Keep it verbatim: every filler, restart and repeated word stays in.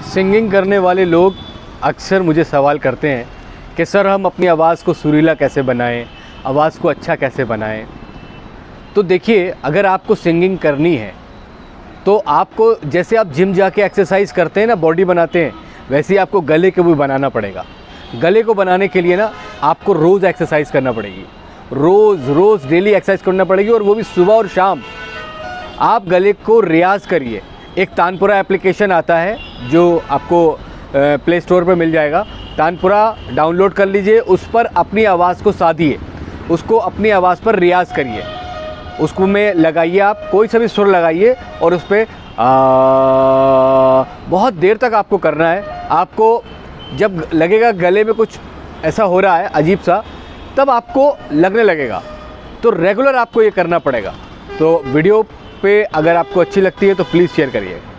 Singing करने वाले लोग अक्सर मुझे सवाल करते हैं कि सर हम अपनी आवाज़ को सुरीला कैसे बनाएं, आवाज़ को अच्छा कैसे बनाएं। तो देखिए, अगर आपको सिंगिंग करनी है तो आपको, जैसे आप जिम जाके एक्सरसाइज करते हैं ना, बॉडी बनाते हैं, वैसे ही आपको गले को भी बनाना पड़ेगा। गले को बनाने के लिए ना आपको रोज़ एक्सरसाइज करना पड़ेगी, रोज़ रोज़ डेली एक्सरसाइज करना पड़ेगी, और वो भी सुबह और शाम। आप गले को रियाज़ करिए। एक तानपुरा एप्लीकेशन आता है जो आपको प्ले स्टोर पर मिल जाएगा, तानपुरा डाउनलोड कर लीजिए, उस पर अपनी आवाज़ को साधिए, उसको अपनी आवाज़ पर रियाज़ करिए, उसको में लगाइए, आप कोई सा भी सुर लगाइए और उस पर बहुत देर तक आपको करना है। आपको जब लगेगा गले में कुछ ऐसा हो रहा है अजीब सा, तब आपको लगने लगेगा। तो रेगुलर आपको ये करना पड़ेगा। तो वीडियो पे अगर आपको अच्छी लगती है तो प्लीज़ शेयर करिए।